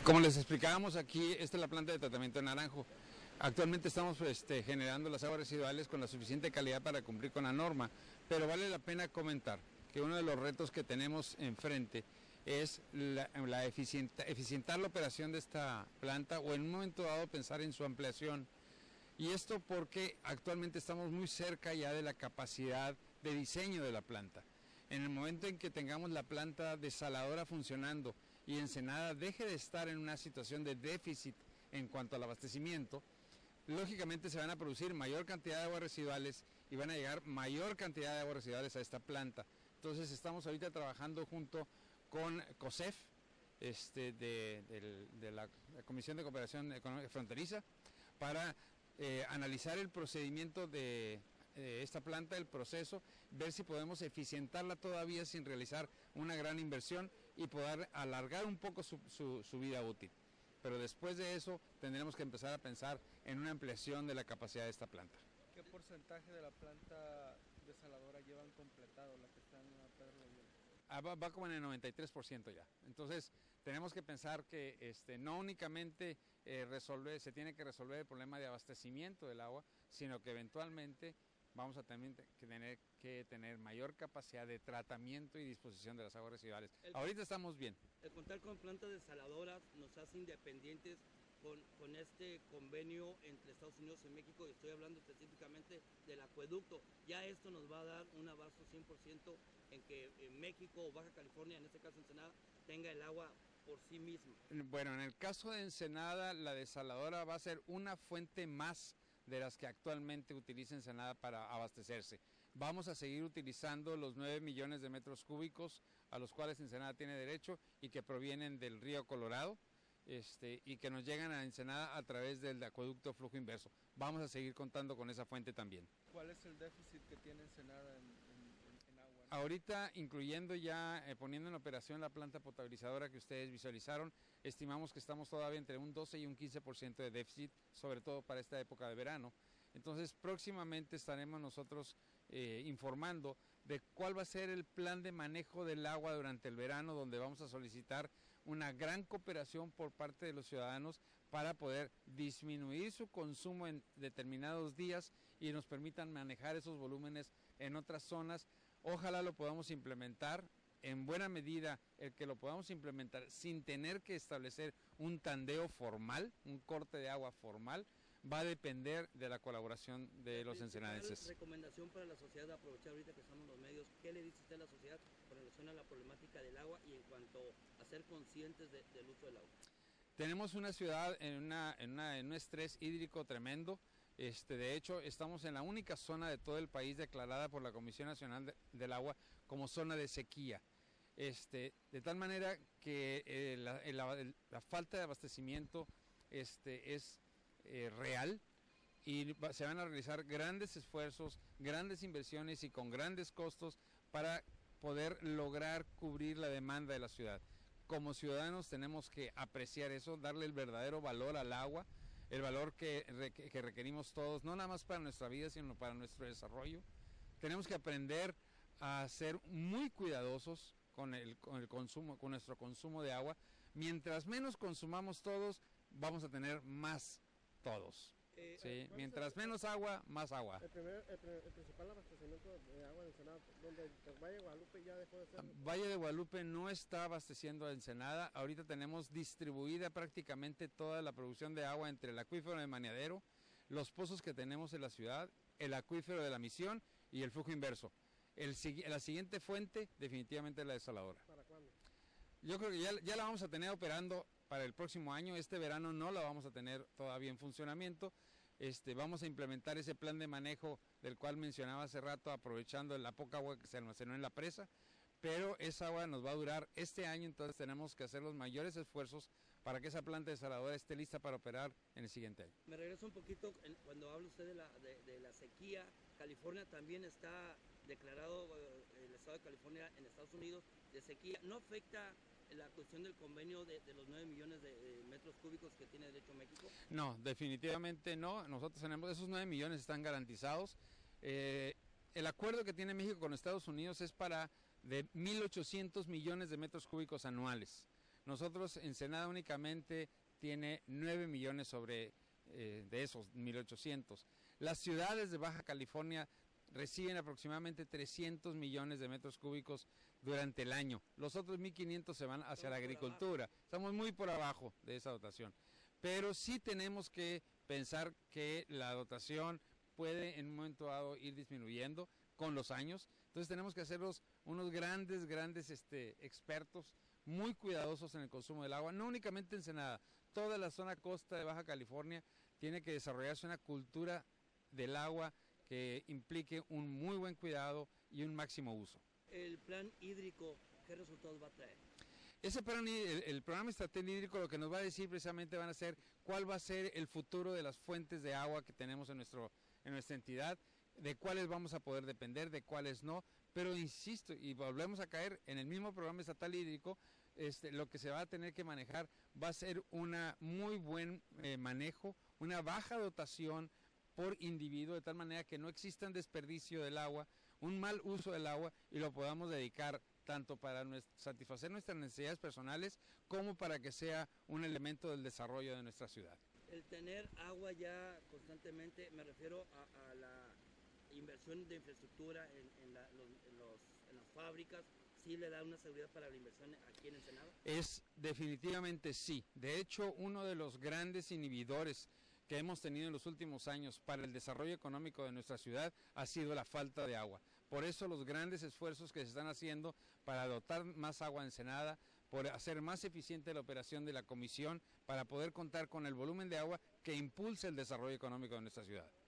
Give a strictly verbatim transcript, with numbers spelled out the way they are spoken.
Como les explicábamos aquí, esta es la planta de tratamiento de Naranjo. Actualmente estamos este, generando las aguas residuales con la suficiente calidad para cumplir con la norma, pero vale la pena comentar que uno de los retos que tenemos enfrente es la, la eficienta, eficientar la operación de esta planta o en un momento dado pensar en su ampliación. Y esto porque actualmente estamos muy cerca ya de la capacidad de diseño de la planta. En el momento en que tengamos la planta desaladora funcionando y Ensenada deje de estar en una situación de déficit en cuanto al abastecimiento, lógicamente se van a producir mayor cantidad de aguas residuales y van a llegar mayor cantidad de aguas residuales a esta planta. Entonces estamos ahorita trabajando junto con COSEF, este, de, de, de la, la Comisión de Cooperación Económica Fronteriza, para eh, analizar el procedimiento de eh, esta planta, el proceso, ver si podemos eficientarla todavía sin realizar una gran inversión y poder alargar un poco su, su, su vida útil. Pero después de eso tendremos que empezar a pensar en una ampliación de la capacidad de esta planta. ¿Qué porcentaje de la planta desaladora llevan completado, la que está en la Pedro Loyola? Ah, va, va como en el noventa y tres por ciento ya. Entonces tenemos que pensar que este, no únicamente eh, resolver, se tiene que resolver el problema de abastecimiento del agua, sino que eventualmente vamos a también que tener que tener mayor capacidad de tratamiento y disposición de las aguas residuales. El, Ahorita estamos bien. El contar con plantas desaladoras nos hace independientes con, con este convenio entre Estados Unidos y México, y estoy hablando específicamente del acueducto. Ya esto nos va a dar un abasto cien por ciento en que en México o Baja California, en este caso Ensenada, tenga el agua por sí misma. Bueno, en el caso de Ensenada, la desaladora va a ser una fuente más de las que actualmente utiliza Ensenada para abastecerse. Vamos a seguir utilizando los nueve millones de metros cúbicos a los cuales Ensenada tiene derecho y que provienen del río Colorado este, y que nos llegan a Ensenada a través del acueducto flujo inverso. Vamos a seguir contando con esa fuente también. ¿Cuál es el déficit que tiene Ensenada en, en, en agua? Ahorita, incluyendo ya, eh, poniendo en operación la planta potabilizadora que ustedes visualizaron, estimamos que estamos todavía entre un doce y un quince por ciento de déficit, sobre todo para esta época de verano. Entonces, próximamente estaremos nosotros eh, informando de cuál va a ser el plan de manejo del agua durante el verano, donde vamos a solicitar una gran cooperación por parte de los ciudadanos para poder disminuir su consumo en determinados días y nos permitan manejar esos volúmenes en otras zonas. Ojalá lo podamos implementar en buena medida, el que lo podamos implementar sin tener que establecer un tandeo formal, un corte de agua formal, va a depender de la colaboración de los ensenadenses. Recomendación para la sociedad, de aprovechar ahorita que estamos los medios, ¿qué le dice usted a la sociedad con relación a la problemática del agua y en cuanto a ser conscientes de, del uso del agua? Tenemos una ciudad en, una, en, una, en un estrés hídrico tremendo. Este, de hecho, estamos en la única zona de todo el país declarada por la Comisión Nacional de, del Agua como zona de sequía. Este, de tal manera que eh, la, la, la falta de abastecimiento este, es eh, real y se van a realizar grandes esfuerzos, grandes inversiones y con grandes costos para poder lograr cubrir la demanda de la ciudad. Como ciudadanos tenemos que apreciar eso, darle el verdadero valor al agua, el valor que, que requerimos todos, no nada más para nuestra vida, sino para nuestro desarrollo. Tenemos que aprender a ser muy cuidadosos con el, con el consumo, con nuestro consumo de agua. Mientras menos consumamos todos, vamos a tener más todos. Eh, ¿sí? Mientras menos agua, más agua. El, primer, el, el principal abastecimiento de agua de Ensenada, donde el Valle de Guadalupe ya dejó de ser. Valle de Guadalupe no está abasteciendo a Ensenada. Ahorita tenemos distribuida prácticamente toda la producción de agua entre el acuífero de Maniadero, los pozos que tenemos en la ciudad, el acuífero de la Misión y el flujo inverso. El, la siguiente fuente definitivamente es la desaladora. ¿Para cuándo? Yo creo que ya, ya la vamos a tener operando para el próximo año. Este verano no la vamos a tener todavía en funcionamiento. Este, vamos a implementar ese plan de manejo del cual mencionaba hace rato, aprovechando la poca agua que se almacenó en la presa, pero esa agua nos va a durar este año, entonces tenemos que hacer los mayores esfuerzos para que esa planta desaladora esté lista para operar en el siguiente año. Me regreso un poquito en, cuando habla usted de la, de, de la sequía. California también está declarado, eh, el estado de California en Estados Unidos, de sequía. ¿No afecta la cuestión del convenio de, de los nueve millones de, de metros cúbicos que tiene derecho México? No, definitivamente no. Nosotros tenemos, esos nueve millones están garantizados. Eh, el acuerdo que tiene México con Estados Unidos es para de mil ochocientos millones de metros cúbicos anuales. Nosotros, Ensenada únicamente tiene nueve millones sobre eh, de esos mil ochocientos. Las ciudades de Baja California reciben aproximadamente trescientos millones de metros cúbicos durante el año. Los otros mil quinientos se van hacia la agricultura. Estamos muy por abajo de esa dotación. Pero sí tenemos que pensar que la dotación puede en un momento dado ir disminuyendo con los años. Entonces tenemos que hacerlos unos grandes, grandes este, expertos, muy cuidadosos en el consumo del agua. No únicamente Ensenada, toda la zona costa de Baja California tiene que desarrollarse una cultura del agua que implique un muy buen cuidado y un máximo uso. El plan hídrico, ¿qué resultados va a traer? Ese plan, el, el programa estatal hídrico lo que nos va a decir precisamente van a ser cuál va a ser el futuro de las fuentes de agua que tenemos en, nuestro, en nuestra entidad, de cuáles vamos a poder depender, de cuáles no, pero insisto, y volvemos a caer en el mismo programa estatal hídrico, este, lo que se va a tener que manejar va a ser un muy buen eh, manejo, una baja dotación por individuo, de tal manera que no exista un desperdicio del agua, un mal uso del agua y lo podamos dedicar tanto para nuestro, satisfacer nuestras necesidades personales como para que sea un elemento del desarrollo de nuestra ciudad. El tener agua ya constantemente, me refiero a, a la inversión de infraestructura en, en, la, los, en, los, en las fábricas, ¿sí le da una seguridad para la inversión aquí en Ensenada? Es definitivamente sí. De hecho, uno de los grandes inhibidores que hemos tenido en los últimos años para el desarrollo económico de nuestra ciudad ha sido la falta de agua. Por eso los grandes esfuerzos que se están haciendo para dotar más agua a Ensenada, por hacer más eficiente la operación de la comisión, para poder contar con el volumen de agua que impulse el desarrollo económico de nuestra ciudad.